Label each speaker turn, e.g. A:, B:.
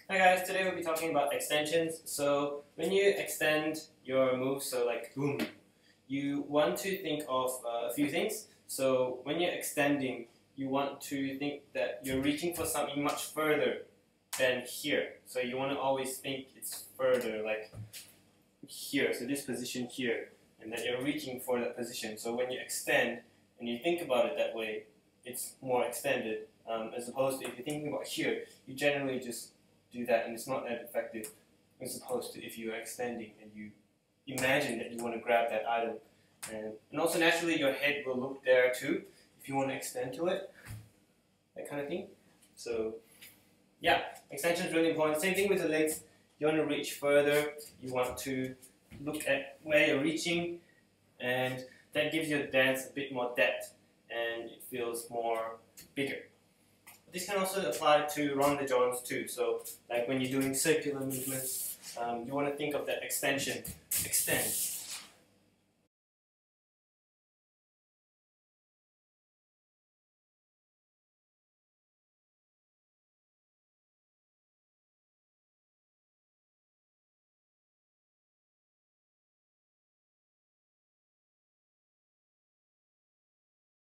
A: Hi guys, today we'll be talking about extensions. So when you extend your move, so like boom, you want to think of a few things. So when you're extending, you want to think that you're reaching for something much further than here. So you want to always think it's further, like here, so this position here, and that you're reaching for that position. So when you extend and you think about it that way, it's more extended, as opposed to if you're thinking about here, you generally just do that and it's not that effective, as opposed to if you're extending and you imagine that you want to grab that item. And also naturally your head will look there too if you want to extend to it, that kind of thing. So yeah, extension is really important. Same thing with the legs. You want to reach further, you want to look at where you're reaching, and that gives your dance a bit more depth and it feels more bigger. This can also apply to ronde joints too. So like when you're doing circular movements, you want to think of that extension, extend.